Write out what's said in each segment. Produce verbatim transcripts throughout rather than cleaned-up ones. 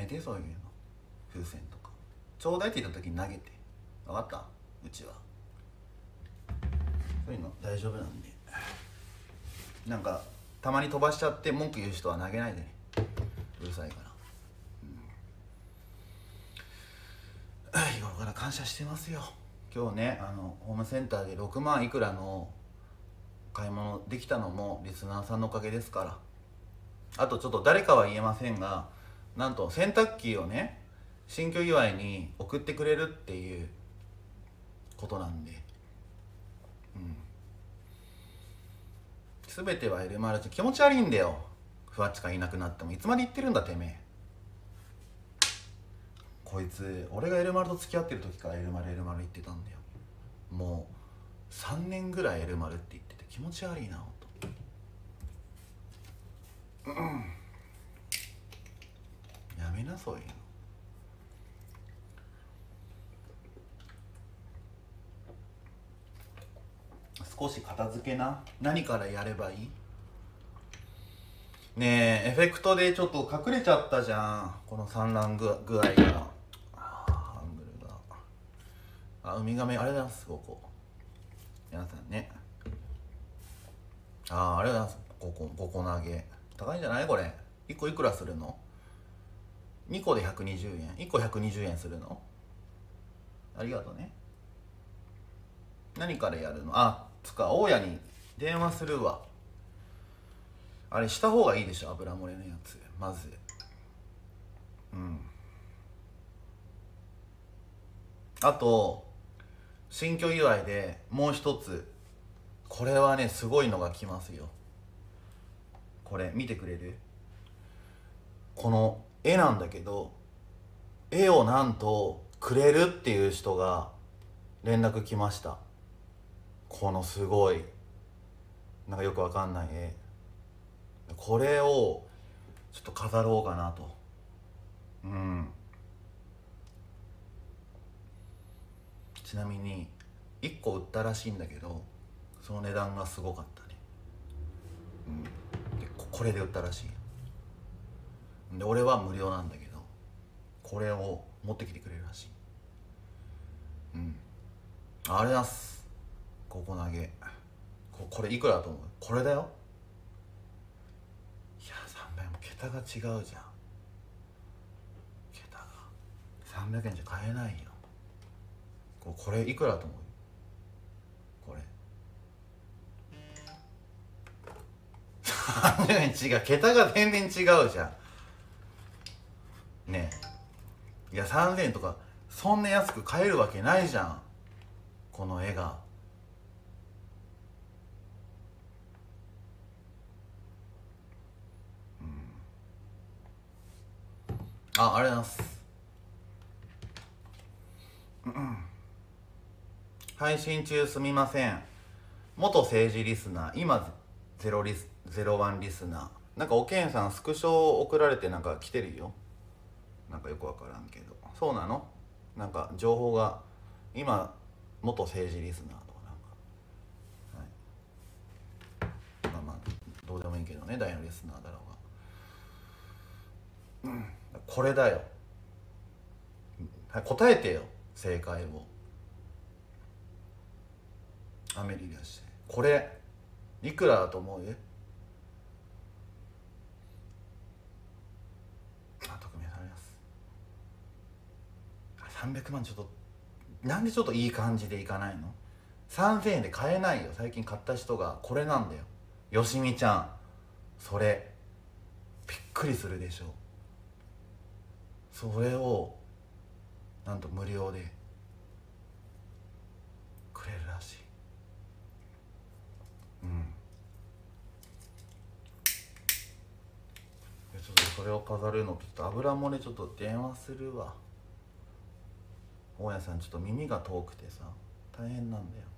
めて、そういうの風船とかちょうだいって言った時に投げて、分かった？うちはそういうの大丈夫なんで。なんかたまに飛ばしちゃって文句言う人は投げないでね、うるさいから、うん、日頃から感謝してますよ。今日ね、あのホームセンターでろくまんいくらの買い物できたのもリスナーさんのおかげですから。あとちょっと誰かは言えませんが、なんと洗濯機をね新居祝いに送ってくれるっていうことなんで、うん、全てはエルマルちゃん気持ち悪いんだよ。ふわっちがいなくなってもいつまで言ってるんだてめえ。こいつ俺がエルマルと付き合ってる時からエルマルエルマル言ってたんだよ。もうさんねんぐらいエルマルって言ってて気持ち悪いなほんと、うん、やめなそういうの。少し片付けな。何からやればいい？ねえ、エフェクトでちょっと隠れちゃったじゃん、この産卵具具合が。ハングルが、あ、ウミガメあれだすごこ皆さんね。ああ、あれだごこごこ投げ高いんじゃないこれ。いっこいくらするの？にこでひゃくにじゅうえん、いっこひゃくにじゅうえんするの？ありがとうね。何からやるの？あ、つか大家に電話するわ。あれした方がいいでしょ、油漏れのやつまず。うん。あと新居祝いでもう一つ、これはねすごいのが来ますよ。これ見てくれる？この絵なんだけど、絵をなんとくれるっていう人が連絡来ました。このすごいなんかよくわかんない絵、これをちょっと飾ろうかなと。うん。ちなみにいっこ売ったらしいんだけど、その値段がすごかったね。うん。でこれで売ったらしい。で俺は無料なんだけど、これを持ってきてくれるらしい。うん。あれだす。ここ投げ。ここれいくらだと思う？これだよ。いやさんびゃくえんも桁が違うじゃん。桁がさんびゃくえんじゃ買えないよ。ここれいくらだと思う？これさんびゃくえん違う、桁が全然違うじゃんねえ。いやさんぜんえんとかそんな安く買えるわけないじゃん、この絵が。うん。あ、ありがとうございます。うん、配信中すみません。元政治リスナー、今ゼロリスゼロワンリスナー。なんかおけんさんスクショ送られてなんか来てるよ。なんかよくわからんけど。そうなの？なんか情報が今元政治リスナーとかなんか、はい、まあまあどうでもいいけどね、大のリスナーだろうが。うん、これだよ。はい、答えてよ正解を。アメリいらっしゃい。これいくらだと思う？あ、匿名されます。さんびゃくまんちょっと、なんでちょっといい感じでいかないの？さんぜんえんで買えないよ。最近買った人がこれなんだよ。よしみちゃん、それびっくりするでしょ。それをなんと無料でくれるらしい。うん。ちょっとそれを飾るのとちょっと油漏れ、ちょっと電話するわ。大家さんちょっと耳が遠くてさ大変なんだよ。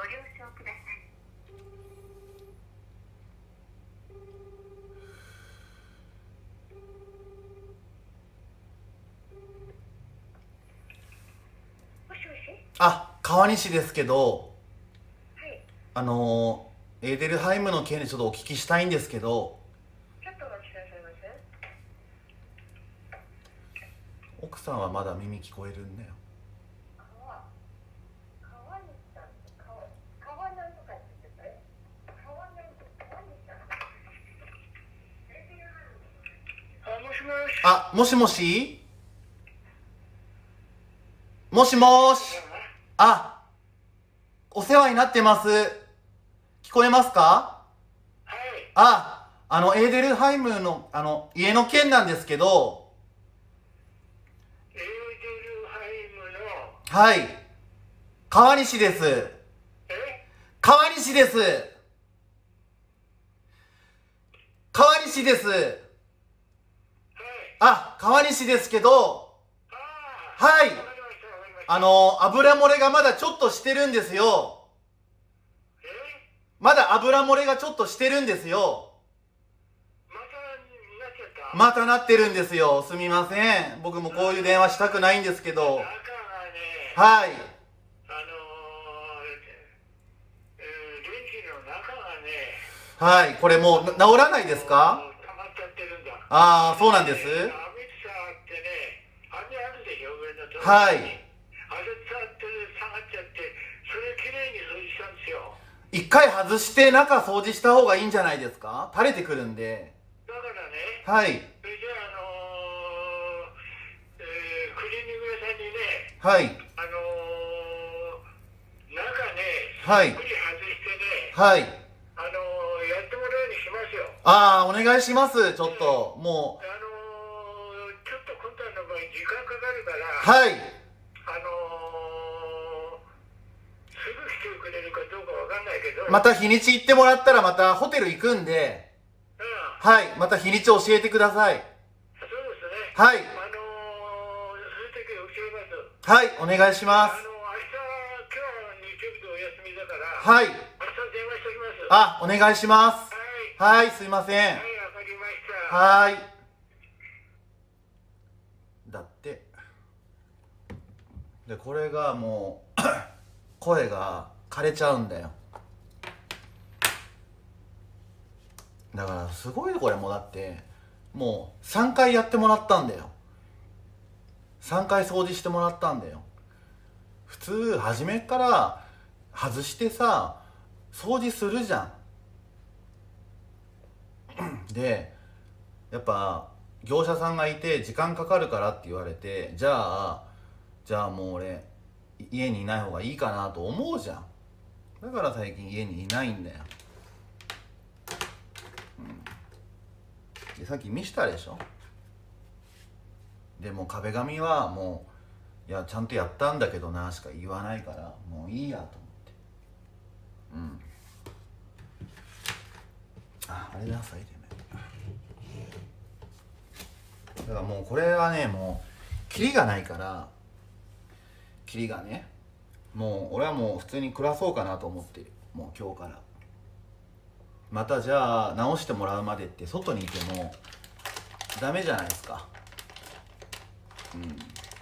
ご了承ください。もしもし。 あ、川西ですけど、 はい。 あのー、エーデルハイムの件でちょっとお聞きしたいんですけど。 ちょっとお待ちくださいませ。 奥さんはまだ耳聞こえるんだよ。 川、川西さん、川、川なんとかって言ってたよ。川なんとか、川西さん。あ、もしもし。 あ、もしもしもしもーし。あ、お世話になってます。聞こえますか？ はい。 あ、あの、エーデルハイムの、あの、家の件なんですけど。 エーデルハイムの。 はい。川西です。 え？ 川西です。川西です。 はい。 あ、川西ですけど。 ああ。 はい。 わかりました、わかりました。 あの、油漏れがまだちょっとしてるんですよ。 え？ まだ油漏れがちょっとしてるんですよ。 またなっちゃった？ またなってるんですよ。すみません。僕もこういう電話したくないんですけど。 中がね、 はい。 あのー、えー、電気の中がね、 はい。これもう治らないですか？ 溜まっちゃってるんだ。 ああ、そうなんです。 えー、網伝ってね、網あるでしょ、上のところに。 はい。 あれ伝って下がっちゃって、それきれいに掃除したんですよ。 一回外して中掃除した方がいいんじゃないですか？垂れてくるんで。 だからね、 はい。 それじゃあ、あのー、えー、クリーニング屋さんにね、 はい。 あのー、中ね、 はい。 ゆっくり外してね、 はい。 あのー、やってもらうようにしますよ。 ああ、お願いします。ちょっと、もう。 あのー、ちょっと今回の場合時間かかるから、 はい。 あのー、すぐ来てくれるかどうかわかんないけど、 また日にち行ってもらったらまたホテル行くんで、 うん、 はい。また日にち教えてください。 そうですね。 はい。 あのー、そういう時教えます。 はい。お願いします。 あのー、明日、今日は日曜日でお休みだから、 はい。 明日電話しておきます。 あ、お願いします。 はい。 はい、すいません。 はい、わかりました。 はーい。だって。で、これがもう、声が枯れちゃうんだよ。だから、すごいこれもうだって、もうさんかいやってもらったんだよ。さんかい掃除してもらったんだよ。普通、初めから外してさ、掃除するじゃん。で、やっぱ、業者さんがいて時間かかるからって言われて、じゃあ、じゃあもう俺、家にいない方がいいかなと思うじゃん。だから最近家にいないんだよ。うん、でさっき見したでしょ。でも壁紙はもう、いやちゃんとやったんだけどなしか言わないから、もういいやと思って。うん。あ、あれだ、最低だからもうこれはね、もうキリがないから、キリがね、もう俺はもう普通に暮らそうかなと思ってる。もう今日からまたじゃあ直してもらうまでって外にいてもダメじゃないですか。うん。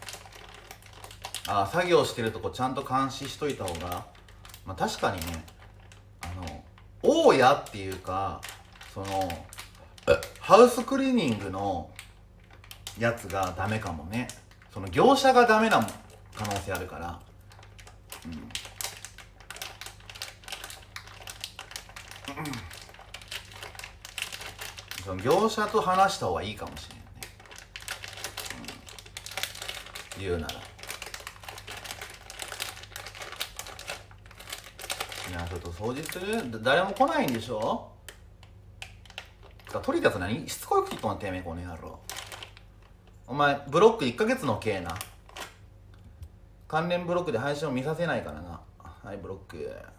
ああ、作業してるとこちゃんと監視しといた方が、まあ確かにね、あの大家っていうか、そのハウスクリーニングのやつがダメかもね。その業者がダメな可能性あるから。うん、うん、その業者と話した方がいいかもしれないね、うん、言うなら。いや、ちょっと掃除する、誰も来ないんでしょ。とにかく何しつこいこと言ってもらってめえ、この野郎。お前ブロックいっかげつの刑な。関連ブロックで配信を見させないからな。はい、ブロック。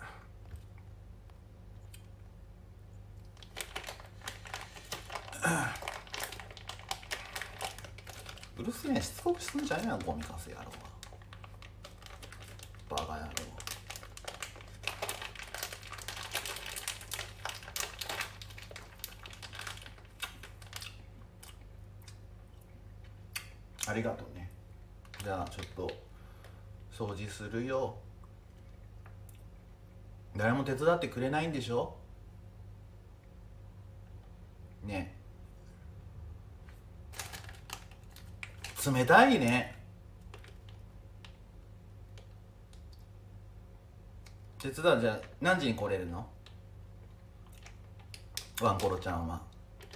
うるせえね、しつこくすんじゃねえな、ゴミかす野郎は。バカ野郎。 ありがとうね。じゃあちょっと掃除するよ。誰も手伝ってくれないんでしょね。冷たいね。手伝う。じゃあ何時に来れるの？ワンコロちゃんは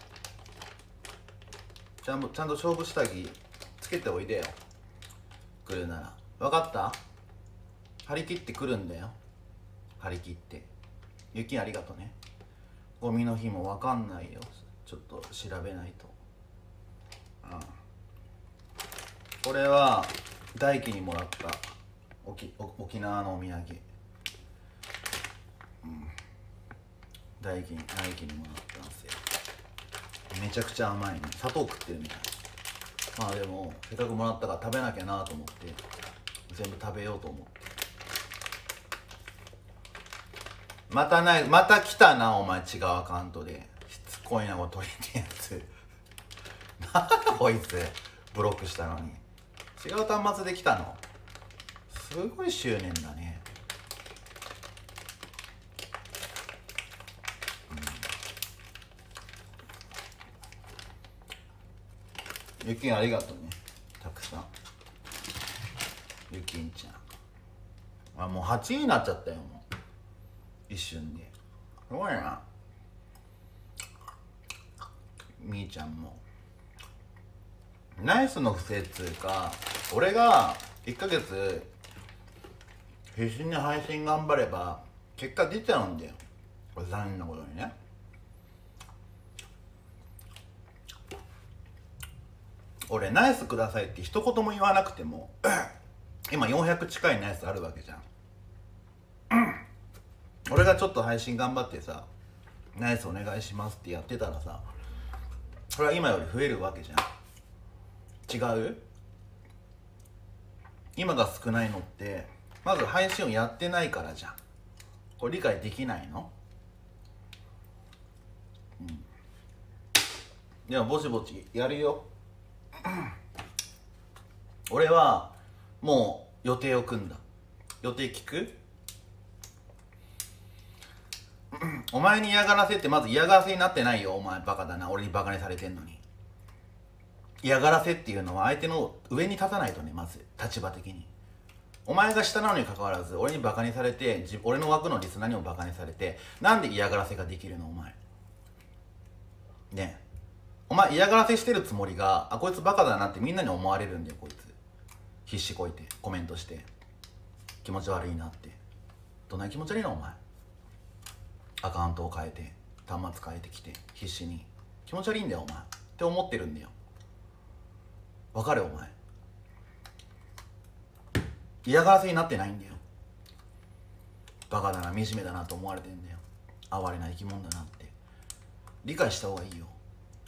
ちゃんとちゃんと勝負下着つけておいでよ。来るなら。分かった？張り切って来るんだよ。張り切って。雪ありがとね。ゴミの日も分かんないよ。ちょっと調べないと。ああ、これは大輝にもらった沖沖縄のお土産。うん、大輝に大輝にもらったんですよ。めちゃくちゃ甘いね。砂糖食ってるみたい。まあでもせっかくもらったから食べなきゃなと思って全部食べようと思って。またない、また来たなお前。違うアカウントでしつこいなこれ取りってやつ。なんだこいつブロックしたのに違う端末で来たの。すごい執念だね。うん、ゆきんありがとうね。たくさん。ゆきんちゃん、あ、もうはちいになっちゃったよ。もう一瞬で。すごいな。みーちゃんもナイスの不正っつうか、俺がいっかげつ必死に配信頑張れば結果出ちゃうんだよ。これ残念なことにね。俺ナイスくださいって一言も言わなくても今よんひゃく近いナイスあるわけじゃん。俺がちょっと配信頑張ってさ、ナイスお願いしますってやってたらさ、それは今より増えるわけじゃん。違う？今が少ないのってまず配信をやってないからじゃん。これ理解できないの？うん。でもぼちぼちやるよ。俺はもう予定を組んだ。予定聞く？お前に嫌がらせってまず嫌がらせになってないよ。お前バカだな。俺にバカにされてんのに。嫌がらせっていうのは相手の上に立たないとね。まず立場的にお前が下なのにかかわらず俺にバカにされて、俺の枠のリスナーにもバカにされて、なんで嫌がらせができるのお前ね。えお前嫌がらせしてるつもりが、あこいつバカだなってみんなに思われるんだよ。こいつ必死こいてコメントして気持ち悪いなって。どんな気持ち悪いのお前。アカウントを変えて端末変えてきて必死に気持ち悪いんだよお前って思ってるんだよ。わかるお前。嫌がらせになってないんだよ。バカだな惨めだなと思われてんだよ。哀れな生き物だなって理解した方がいいよ。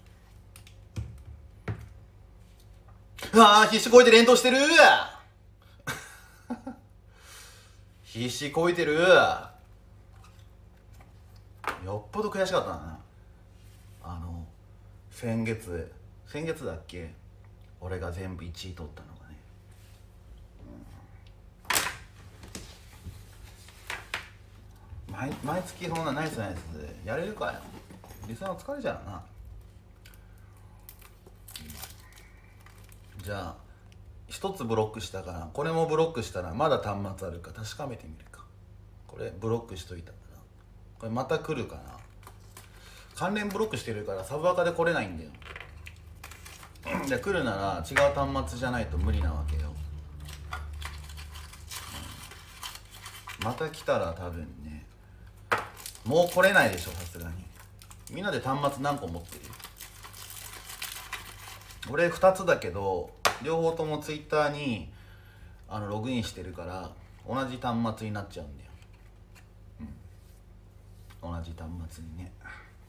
ああ必死こいて連投してる必死こいてる。よっぽど悔しかったな。あの先月先月だっけ、俺が全部いちい取ったのがね、うん、毎, 毎月そんなナイスなやつやれるかよ。リスナー疲れちゃうな。じゃあ一つブロックしたから、これもブロックしたらまだ端末あるか確かめてみるか。これブロックしといたから、これまた来るかな。関連ブロックしてるからサブアカで来れないんだよ。じゃあ来るなら違う端末じゃないと無理なわけよ。また来たら多分ね、もう来れないでしょさすがに。みんなで端末何個持ってる？俺ふたつだけど両方ともツイッターにあのログインしてるから同じ端末になっちゃうんだよ。うん、同じ端末にね。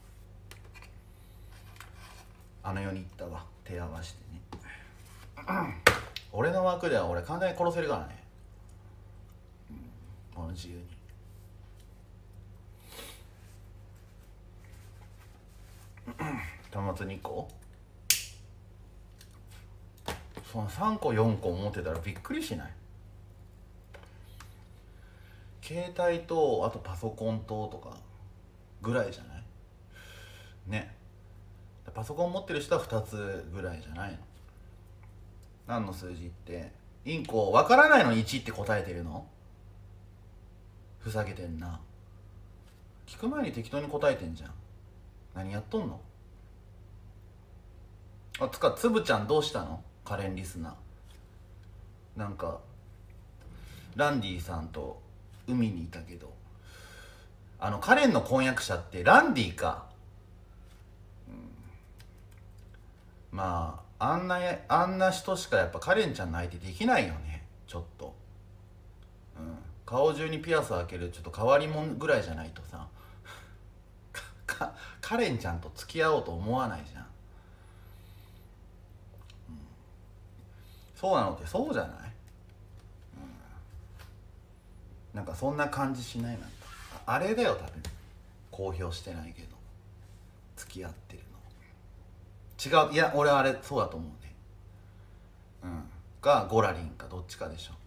あの世に行ったわ、手合わせてね。俺の枠では俺簡単に殺せるからね、うん、この自由に。端末にこそのさんこよんこ持ってたらびっくりしない？携帯とあとパソコンととかぐらいじゃないね。パソコン持ってる人はふたつぐらいじゃないの？何の数字って、インコわからないのにいちって答えてるの？ふざけてんな。聞く前に適当に答えてんじゃん。何やっとんの？あつか、つぶちゃんどうしたの？カレンリスナーなんかランディさんと海にいたけど、あのカレンの婚約者ってランディか、うん、まああんなあんな人しかやっぱカレンちゃんの相手できないよね。ちょっと、うん、顔中にピアス開けるちょっと変わり者ぐらいじゃないとさかカレンちゃんと付き合おうと思わないじゃん、うん、そうなのってそうじゃない？なんかそんな感じしない？なんかあれだよ多分、公表してないけど付き合ってるの違う。いや俺あれそうだと思うね。うんがゴラリンかどっちかでしょ。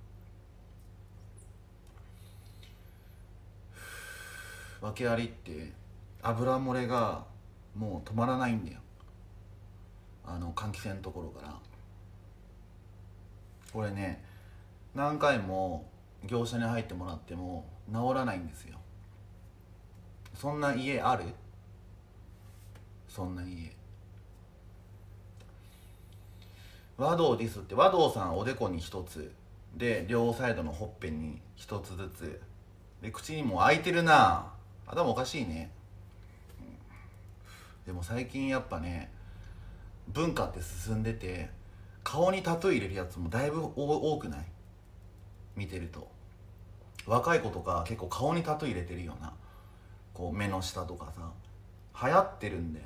訳ありって油漏れがもう止まらないんだよ、あの換気扇のところから。これね何回も業者に入ってもらっても治らないんですよ。そんな家ある？そんな家。和道ディスって、和道さんおでこに一つで両サイドのほっぺに一つずつで、口にも開いてるな。頭おかしいね、うん、でも最近やっぱね文化って進んでて、顔にタトゥー入れるやつもだいぶ多くない？見てると若い子とか結構顔にタトゥー入れてるような、こう目の下とかさ流行ってるんだよ。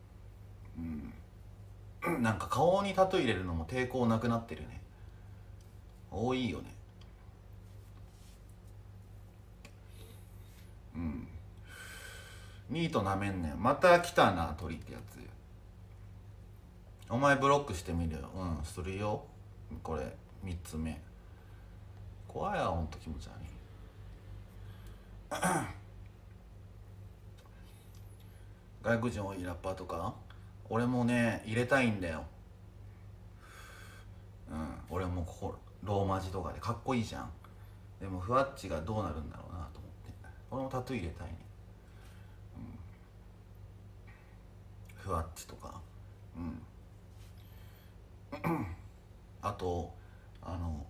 うんなんか顔にタトゥー入れるのも抵抗なくなってるね。多いよね。うんニートなめんねん。また来たな鳥ってやつ。お前ブロックしてみるよ。うんするよ。これみっつめ。怖いわほんと気持ち悪い外国人多いラッパーとか俺もね入れたいんだよ。うん俺もここローマ字とかでかっこいいじゃん。でもふわっちがどうなるんだろうなと思って俺もタトゥー入れたいね、うん、ふわっちとか、うんあとあの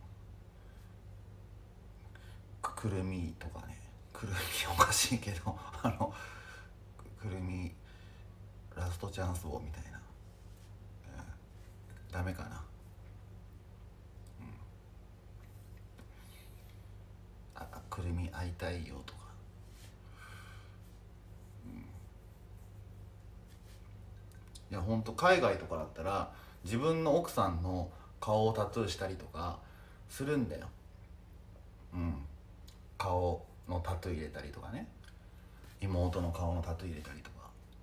くくるみとかね。くるみおかしいけどあのくるみラストチャンスをみたいな、うん、ダメかな、うん、あくるみ会いたいよとか、うん、いやほんと海外とかだったら自分の奥さんの顔をタトゥーしたりとかするんだよ。うん顔のタトゥー入れたりとかね、妹の顔のタトゥー入れたりとか、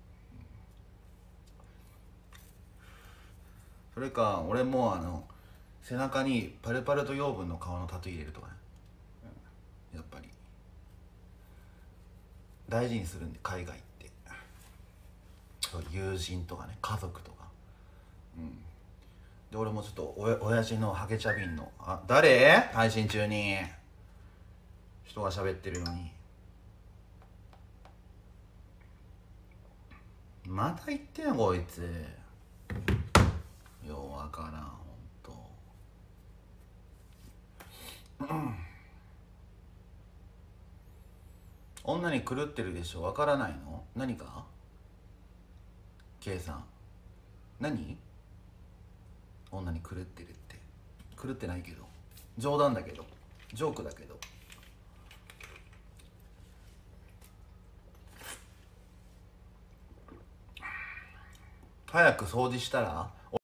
それか俺もあの背中にパルパルと養分の顔のタトゥー入れるとかね、うん、やっぱり大事にするんで海外って友人とかね家族とか、うんで俺もちょっとおや親父のハゲ茶瓶のあ誰配信中に人が喋ってるのにまた言ってんよこいつ。ようわからんほんと、うん、女に狂ってるでしょ。わからないの？何か K さん何？女に狂ってるって狂ってないけど冗談だけどジョークだけど早く掃除したら